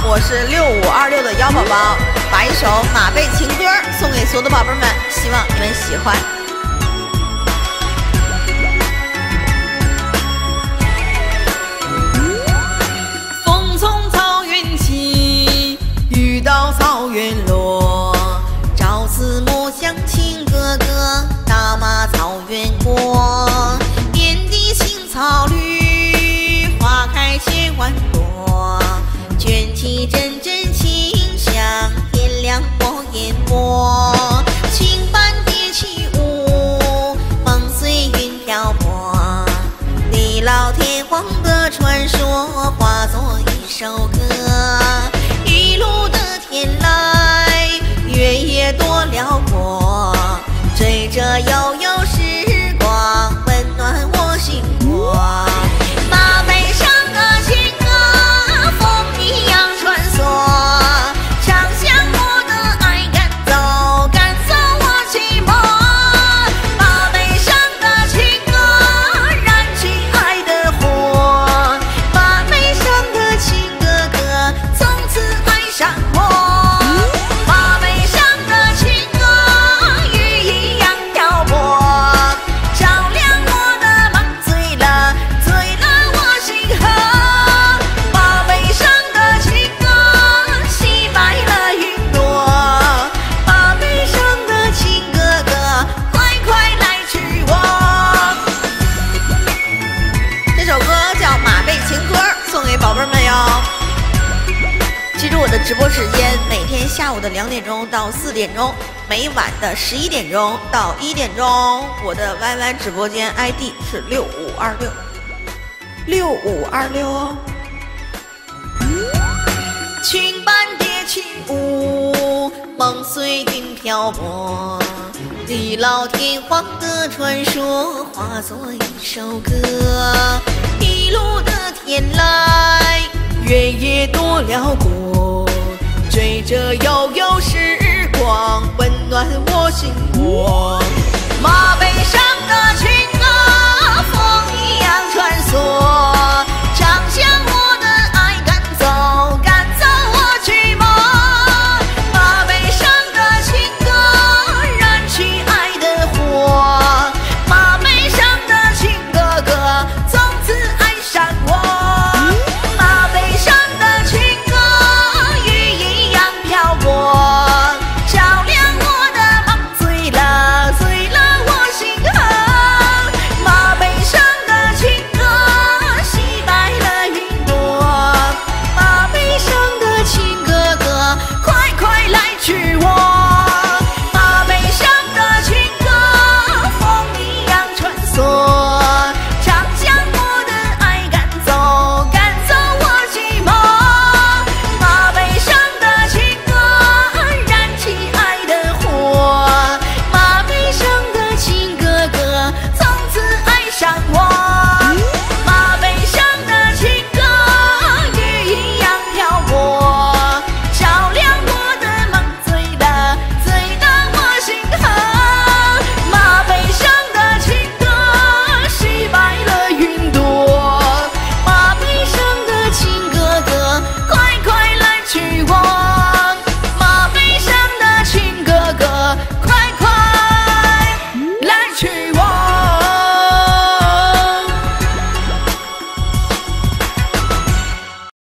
我是6526的妖宝宝，把一首马背情歌送给所有的宝贝们，希望你们喜欢。风从草原起，雨到草原落，朝思暮想亲哥哥，大马草原过，遍地青草绿，花开千万朵，卷起阵阵清香，点亮我眼波。轻帆蝶起舞，梦随云漂泊，地老天荒的传说化作一首歌。一路的天来，月也多辽阔，追着悠悠时光，温暖我心窝。马背上的情歌，风一样穿梭，唱响我的爱，赶走我寂寞。马背上的情歌，燃起爱的火，马背上的情哥哥，从此爱上我。马背上的情歌，雨一样漂泊，照亮我的梦，醉了我心河。马背上的情歌，洗白了云朵，马背上的情哥哥，快来娶我。这首歌叫《马背情歌》，送给宝贝们哟。记住我的直播时间，每天下午的2点钟到4点钟，每晚的11点钟到1点钟。我的 YY 直播间 ID 是6526，6526哦。轻帆蝶起舞，梦随云漂泊，地老天荒的传说化作一首歌。一路的天来，月也多辽阔，追着悠悠时光，温暖我心窝。马背上的情